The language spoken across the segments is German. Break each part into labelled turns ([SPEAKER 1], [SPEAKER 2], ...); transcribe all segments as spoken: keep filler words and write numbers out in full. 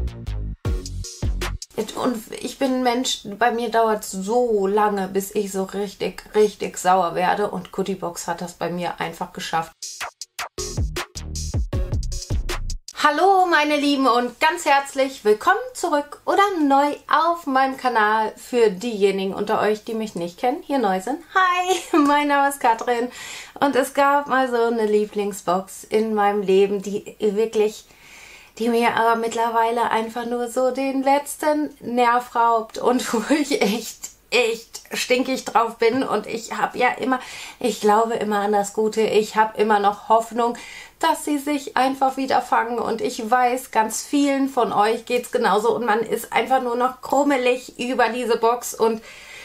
[SPEAKER 1] Und ich bin ein Mensch, bei mir dauert es so lange, bis ich so richtig, richtig sauer werde. Und Goodiebox hat das bei mir einfach geschafft. Hallo meine Lieben und ganz herzlich willkommen zurück oder neu auf meinem Kanal für diejenigen unter euch, die mich nicht kennen, hier neu sind. Hi, mein Name ist Katrin und es gab mal so eine Lieblingsbox in meinem Leben, die wirklich... die mir aber mittlerweile einfach nur so den letzten Nerv raubt und wo ich echt, echt stinkig drauf bin. Und ich habe ja immer, ich glaube immer an das Gute, ich habe immer noch Hoffnung, dass sie sich einfach wieder fangen. Und ich weiß, ganz vielen von euch geht es genauso und man ist einfach nur noch krummelig über diese Box. Und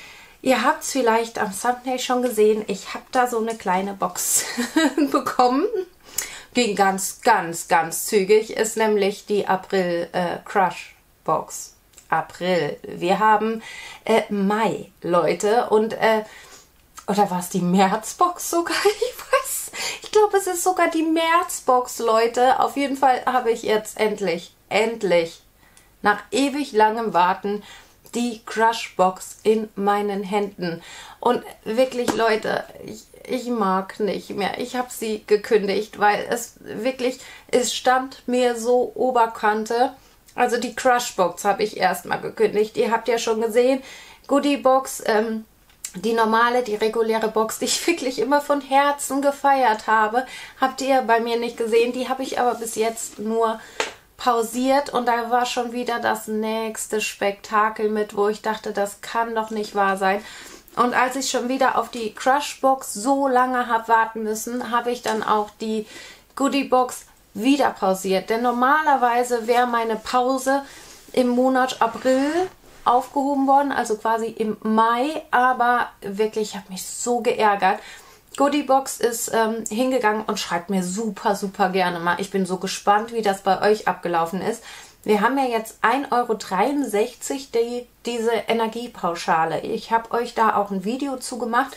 [SPEAKER 1] ihr habt es vielleicht am Thumbnail schon gesehen, ich habe da so eine kleine Box bekommen. Ging ganz, ganz, ganz zügig, ist nämlich die April äh, Crush Box. April. Wir haben äh, Mai, Leute. Und, äh, oder war es die Märzbox sogar? Ich weiß. Ich glaube, es ist sogar die Märzbox, Leute. Auf jeden Fall habe ich jetzt endlich, endlich, nach ewig langem Warten, die Crush Box in meinen Händen. Und wirklich, Leute, ich, ich mag nicht mehr. Ich habe sie gekündigt, weil es wirklich, es stand mir so Oberkante. Also die Crush Box habe ich erstmal gekündigt. Ihr habt ja schon gesehen, Goodie Box, ähm, die normale, die reguläre Box, die ich wirklich immer von Herzen gefeiert habe, habt ihr bei mir nicht gesehen. Die habe ich aber bis jetzt nur pausiert und da war schon wieder das nächste Spektakel mit, wo ich dachte, das kann doch nicht wahr sein. Und als ich schon wieder auf die Crush Box so lange habe warten müssen, habe ich dann auch die Goodie Box wieder pausiert. Denn normalerweise wäre meine Pause im Monat April aufgehoben worden, also quasi im Mai, aber wirklich, ich habe mich so geärgert. Goodiebox ist ähm, hingegangen und schreibt mir super, super gerne mal. Ich bin so gespannt, wie das bei euch abgelaufen ist. Wir haben ja jetzt ein Euro dreiundsechzig die, diese Energiepauschale. Ich habe euch da auch ein Video zugemacht,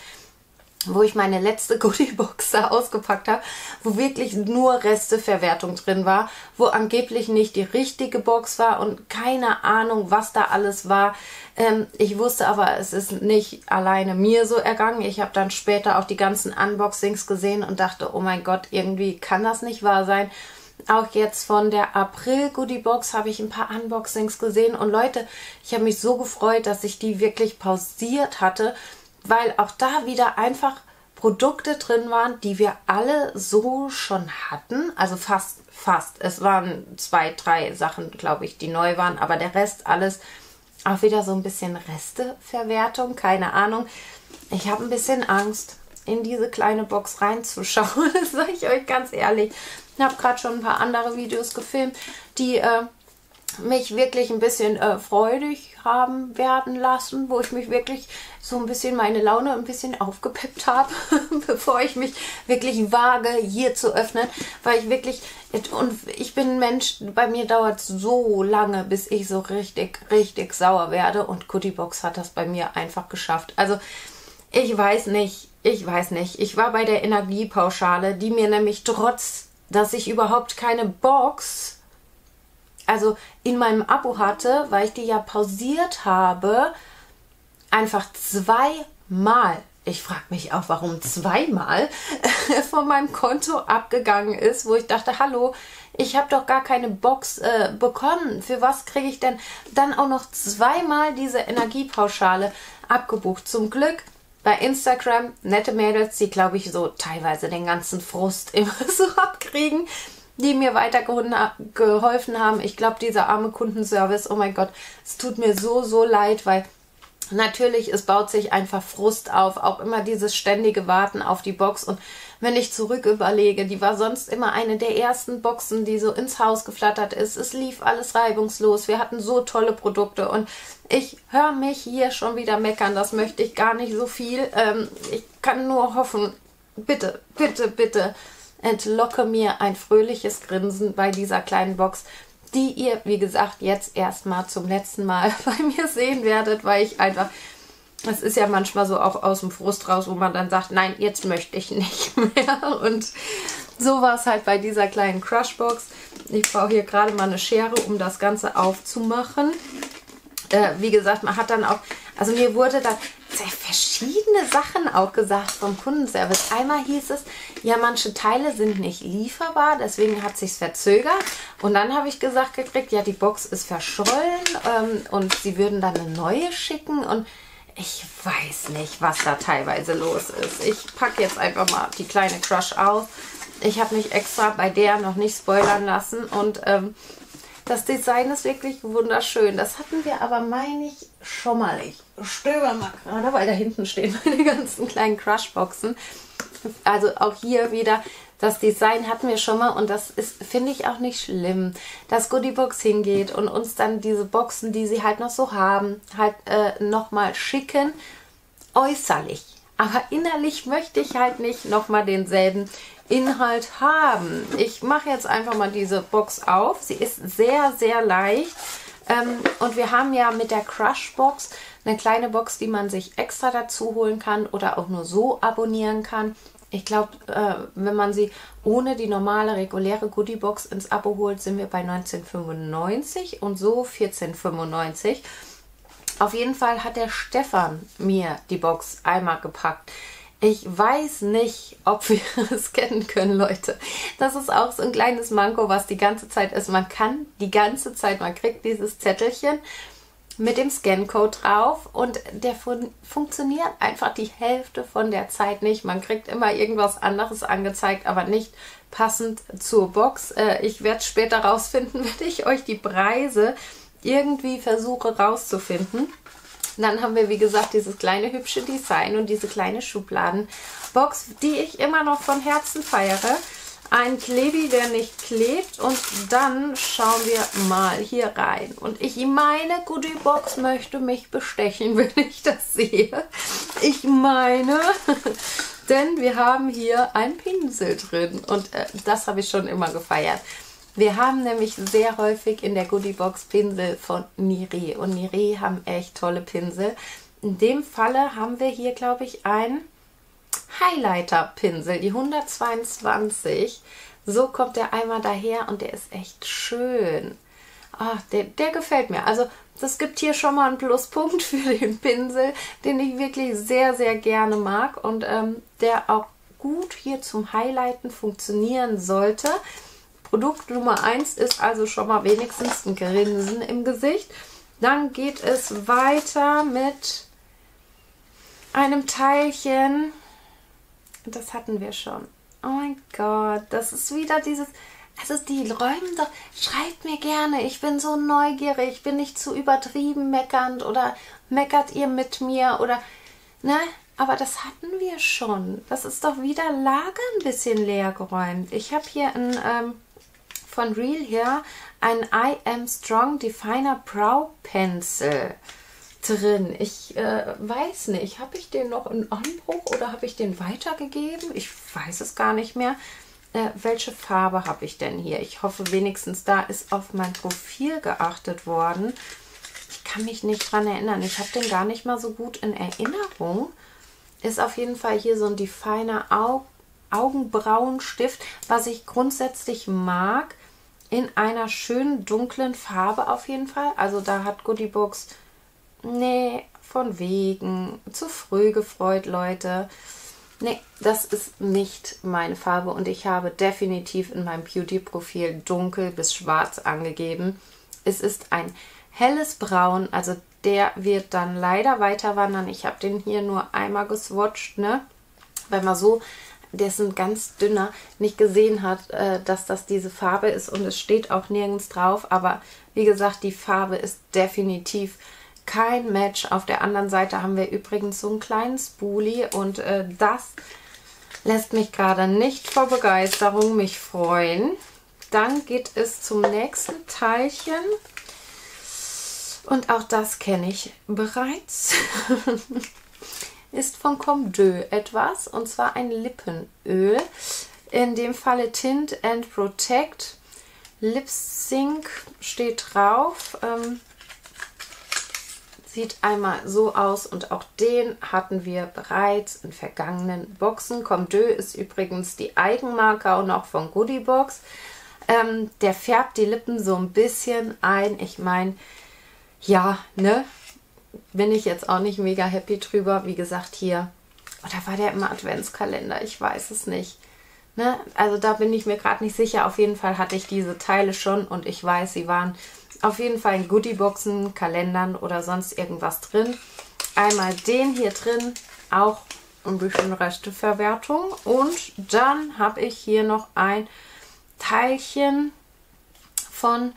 [SPEAKER 1] wo ich meine letzte Goodiebox da ausgepackt habe, wo wirklich nur Resteverwertung drin war, wo angeblich nicht die richtige Box war und keine Ahnung, was da alles war. Ähm, ich wusste aber, es ist nicht alleine mir so ergangen. Ich habe dann später auch die ganzen Unboxings gesehen und dachte, oh mein Gott, irgendwie kann das nicht wahr sein. Auch jetzt von der April Goodie Box habe ich ein paar Unboxings gesehen und Leute, ich habe mich so gefreut, dass ich die wirklich pausiert hatte, weil auch da wieder einfach Produkte drin waren, die wir alle so schon hatten. Also fast, fast. Es waren zwei, drei Sachen, glaube ich, die neu waren, aber der Rest alles auch wieder so ein bisschen Resteverwertung, keine Ahnung. Ich habe ein bisschen Angst, in diese kleine Box reinzuschauen, das sage ich euch ganz ehrlich. Ich habe gerade schon ein paar andere Videos gefilmt, die äh, mich wirklich ein bisschen äh, freudig haben werden lassen, wo ich mich wirklich so ein bisschen meine Laune ein bisschen aufgepeppt habe, bevor ich mich wirklich wage, hier zu öffnen, weil ich wirklich, und ich bin ein Mensch, bei mir dauert es so lange, bis ich so richtig, richtig sauer werde und Goodiebox hat das bei mir einfach geschafft. Also ich weiß nicht, ich weiß nicht, ich war bei der Energiepauschale, die mir nämlich trotz, dass ich überhaupt keine Box also in meinem Abo hatte, weil ich die ja pausiert habe, einfach zweimal, ich frage mich auch, warum zweimal, von meinem Konto abgegangen ist, wo ich dachte, hallo, ich habe doch gar keine Box äh, bekommen. Für was kriege ich denn dann auch noch zweimal diese Energiepauschale abgebucht? Zum Glück bei Instagram nette Mädels, die, glaube ich, so teilweise den ganzen Frust immer so abkriegen, die mir weitergeholfen haben. Ich glaube, dieser arme Kundenservice, oh mein Gott, es tut mir so, so leid, weil natürlich, es baut sich einfach Frust auf, auch immer dieses ständige Warten auf die Box. Und wenn ich zurück überlege, die war sonst immer eine der ersten Boxen, die so ins Haus geflattert ist. Es lief alles reibungslos, wir hatten so tolle Produkte und ich höre mich hier schon wieder meckern, das möchte ich gar nicht so viel. Ähm, ich kann nur hoffen, bitte, bitte, bitte, entlocke mir ein fröhliches Grinsen bei dieser kleinen Box, die ihr, wie gesagt, jetzt erstmal zum letzten Mal bei mir sehen werdet, weil ich einfach, es ist ja manchmal so auch aus dem Frust raus, wo man dann sagt, nein, jetzt möchte ich nicht mehr. Und So war es halt bei dieser kleinen Crushbox. Ich brauche hier gerade mal eine Schere, um das Ganze aufzumachen. Äh, wie gesagt, man hat dann auch, also mir wurde dann sehr verschiedene Sachen auch gesagt vom Kundenservice. Einmal hieß es, ja, manche Teile sind nicht lieferbar, deswegen hat sich's verzögert. Und dann habe ich gesagt gekriegt, ja, die Box ist verschollen ähm, und sie würden dann eine neue schicken. Und ich weiß nicht, was da teilweise los ist. Ich packe jetzt einfach mal die kleine Crush aus. Ich habe mich extra bei der noch nicht spoilern lassen und ähm, das Design ist wirklich wunderschön. Das hatten wir aber, meine ich, schon mal. Ich stöber mal gerade, weil da hinten stehen meine ganzen kleinen Crushboxen. Also auch hier wieder, das Design hatten wir schon mal und das ist, finde ich, auch nicht schlimm, dass Goodiebox hingeht und uns dann diese Boxen, die sie halt noch so haben, halt äh, nochmal schicken, äußerlich. Aber innerlich möchte ich halt nicht nochmal denselben Inhalt haben. Ich mache jetzt einfach mal diese Box auf. Sie ist sehr, sehr leicht. Ähm, und wir haben ja mit der Crushbox eine kleine Box, die man sich extra dazu holen kann oder auch nur so abonnieren kann. Ich glaube, äh, wenn man sie ohne die normale, reguläre Goodiebox ins Abo holt, sind wir bei neunzehn fünfundneunzig und so vierzehn fünfundneunzig. Auf jeden Fall hat der Stefan mir die Box einmal gepackt. Ich weiß nicht, ob wir es scannen können, Leute. Das ist auch so ein kleines Manko, was die ganze Zeit ist. Man kann die ganze Zeit, man kriegt dieses Zettelchen mit dem Scancode drauf und der fun funktioniert einfach die Hälfte von der Zeit nicht. Man kriegt immer irgendwas anderes angezeigt, aber nicht passend zur Box. Äh, ich werde später rausfinden, wenn ich euch die Preise irgendwie versuche rauszufinden. Dann haben wir, wie gesagt, dieses kleine hübsche Design und diese kleine Schubladenbox, die ich immer noch von Herzen feiere. Ein Klebi, der nicht klebt. Und dann schauen wir mal hier rein. Und ich meine, Goodiebox möchte mich bestechen, wenn ich das sehe. Ich meine, denn wir haben hier einen Pinsel drin. Und äh, das habe ich schon immer gefeiert. Wir haben nämlich sehr häufig in der Goodiebox Pinsel von Niree. Und Niree haben echt tolle Pinsel. In dem Falle haben wir hier, glaube ich, einen Highlighter-Pinsel, die hundertzweiundzwanzig. So kommt der einmal daher und der ist echt schön. Ach, der, der gefällt mir. Also das gibt hier schon mal einen Pluspunkt für den Pinsel, den ich wirklich sehr, sehr gerne mag und ähm, der auch gut hier zum Highlighten funktionieren sollte. Produkt Nummer eins ist also schon mal wenigstens ein Grinsen im Gesicht. Dann geht es weiter mit einem Teilchen. Das hatten wir schon. Oh mein Gott, das ist wieder dieses... Also die räumen doch... Schreibt mir gerne, ich bin so neugierig, ich bin nicht zu übertrieben meckernd oder meckert ihr mit mir oder... Ne? Aber das hatten wir schon. Das ist doch wieder Lager ein bisschen leer geräumt. Ich habe hier ein... Ähm, von Real hier ein I Am Strong Definer Brow Pencil drin. Ich äh, weiß nicht, habe ich den noch in Anbruch oder habe ich den weitergegeben? Ich weiß es gar nicht mehr. Äh, welche Farbe habe ich denn hier? Ich hoffe wenigstens, da ist auf mein Profil geachtet worden. Ich kann mich nicht dran erinnern. Ich habe den gar nicht mal so gut in Erinnerung. Ist auf jeden Fall hier so ein Definer Au Augenbrauenstift, was ich grundsätzlich mag. In einer schönen dunklen Farbe auf jeden Fall. Also da hat Goodiebox, nee, von wegen, zu früh gefreut, Leute. Nee, das ist nicht meine Farbe und ich habe definitiv in meinem Beauty-Profil dunkel bis schwarz angegeben. Es ist ein helles Braun, also der wird dann leider weiter wandern. Ich habe den hier nur einmal geswatcht, ne? Weil man so... der ist ein ganz dünner, nicht gesehen hat, äh, dass das diese Farbe ist und es steht auch nirgends drauf, aber wie gesagt, die Farbe ist definitiv kein Match. Auf der anderen Seite haben wir übrigens so einen kleinen Spoolie und äh, das lässt mich gerade nicht vor Begeisterung mich freuen. Dann geht es zum nächsten Teilchen und auch das kenne ich bereits. Ist von Comme deux etwas, und zwar ein Lippenöl. In dem Falle Tint and Protect. Lip Sync steht drauf. Ähm, sieht einmal so aus und auch den hatten wir bereits in vergangenen Boxen. Comme deux ist übrigens die Eigenmarke und auch von Goodiebox. Ähm, der färbt die Lippen so ein bisschen ein. Ich meine, ja, ne, bin ich jetzt auch nicht mega happy drüber. Wie gesagt, hier, oder war der im Adventskalender? Ich weiß es nicht. Ne? Also da bin ich mir gerade nicht sicher. Auf jeden Fall hatte ich diese Teile schon und ich weiß, sie waren auf jeden Fall in Goodieboxen, Kalendern oder sonst irgendwas drin. Einmal den hier drin, auch ein bisschen Resteverwertung. Und dann habe ich hier noch ein Teilchen von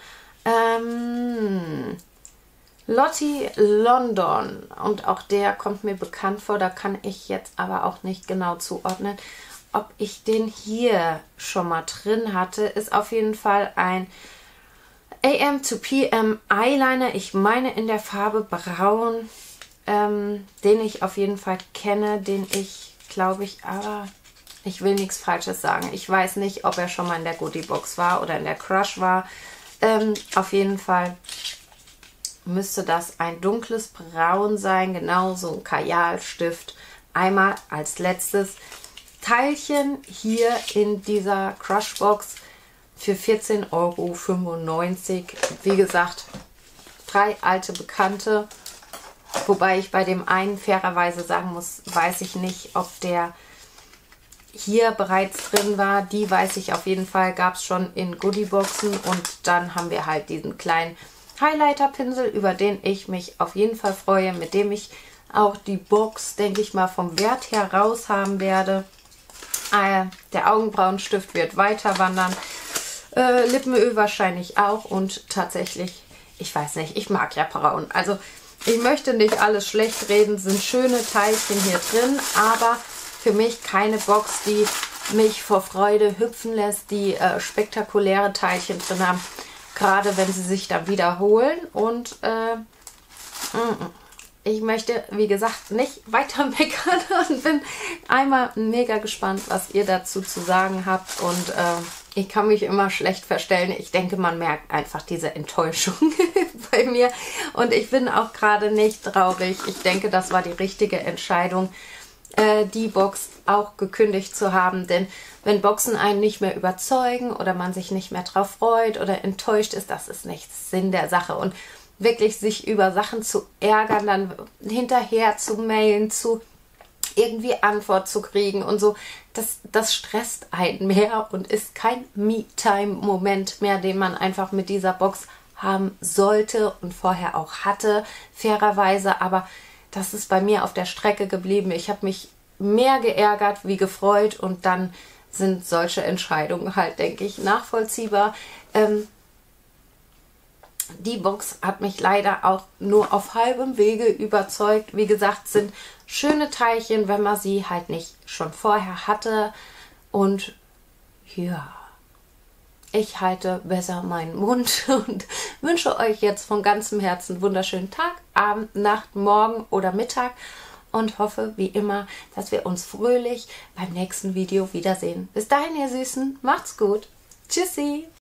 [SPEAKER 1] ähm, Lottie London. Und auch der kommt mir bekannt vor. Da kann ich jetzt aber auch nicht genau zuordnen, ob ich den hier schon mal drin hatte. Ist auf jeden Fall ein A M to P M Eyeliner, ich meine in der Farbe Braun, ähm, den ich auf jeden Fall kenne, den ich, glaube ich, aber ich will nichts Falsches sagen. Ich weiß nicht, ob er schon mal in der Goodiebox war oder in der Crush war. Ähm, auf jeden Fall müsste das ein dunkles Braun sein, genau so ein Kajalstift. Einmal als letztes Teilchen hier in dieser Crushbox für vierzehn Euro fünfundneunzig. Wie gesagt, drei alte Bekannte. Wobei ich bei dem einen fairerweise sagen muss, weiß ich nicht, ob der hier bereits drin war. Die weiß ich auf jeden Fall, gab es schon in Goodieboxen. Und dann haben wir halt diesen kleinen Highlighter-Pinsel, über den ich mich auf jeden Fall freue, mit dem ich auch die Box, denke ich mal, vom Wert her raus haben werde. Äh, der Augenbrauenstift wird weiter wandern. Äh, Lippenöl wahrscheinlich auch und tatsächlich, ich weiß nicht, ich mag ja braun. Also ich möchte nicht alles schlecht reden, sind schöne Teilchen hier drin, aber für mich keine Box, die mich vor Freude hüpfen lässt, die äh, spektakuläre Teilchen drin haben, gerade wenn sie sich dann wiederholen. Und äh, ich möchte, wie gesagt, nicht weiter meckern und bin einmal mega gespannt, was ihr dazu zu sagen habt. Und äh, ich kann mich immer schlecht verstellen. Ich denke, man merkt einfach diese Enttäuschung bei mir. Und ich bin auch gerade nicht traurig. Ich denke, das war die richtige Entscheidung, äh, die Box auch gekündigt zu haben. Denn wenn Boxen einen nicht mehr überzeugen oder man sich nicht mehr drauf freut oder enttäuscht ist, das ist nicht Sinn der Sache. Und wirklich sich über Sachen zu ärgern, dann hinterher zu mailen, zu irgendwie Antwort zu kriegen und so, das, das stresst einen mehr und ist kein Me-Time-Moment mehr, den man einfach mit dieser Box haben sollte und vorher auch hatte, fairerweise. Aber das ist bei mir auf der Strecke geblieben. Ich habe mich mehr geärgert wie gefreut und dann sind solche Entscheidungen halt, denke ich, nachvollziehbar. Ähm, Die Box hat mich leider auch nur auf halbem Wege überzeugt. Wie gesagt, sind schöne Teilchen, wenn man sie halt nicht schon vorher hatte. Und ja, ich halte besser meinen Mund und wünsche euch jetzt von ganzem Herzen einen wunderschönen Tag, Abend, Nacht, Morgen oder Mittag. Und hoffe, wie immer, dass wir uns fröhlich beim nächsten Video wiedersehen. Bis dahin, ihr Süßen, macht's gut. Tschüssi!